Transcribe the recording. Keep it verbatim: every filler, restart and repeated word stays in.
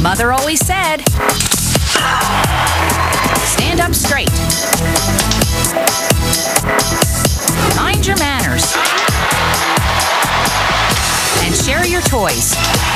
Mother always said, stand up straight. Mind your manners. And share your toys.